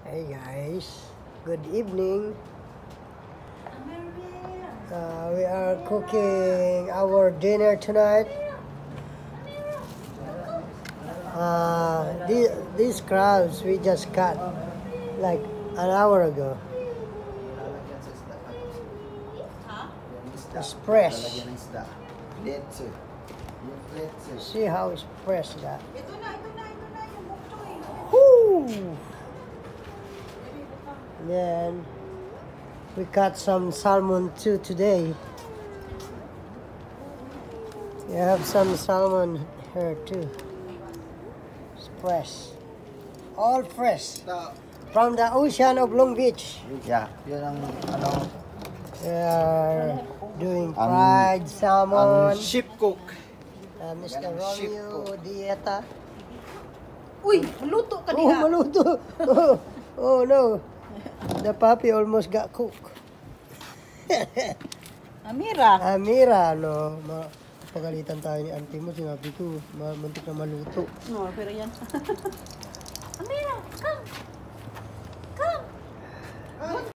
Hey guys, good evening. We are cooking our dinner tonight. These crabs we just cut like an hour ago. It's fresh. See how it's fresh that. Woo! Then we cut some salmon too today. We have some salmon here too. It's fresh. All fresh. From the ocean of Long Beach. Yeah, yun ang ano. We are doing fried salmon. Ship cook. Mr. Romeo Dieta. Uy, maluto ka Oh, diha. maluto. Oh no. The puppy almost got cooked. Amira. Amira, no. Pagalitan tayo ni auntie mo. Sinabi ko, muntik na maluto. No, pero yan. Amira, come.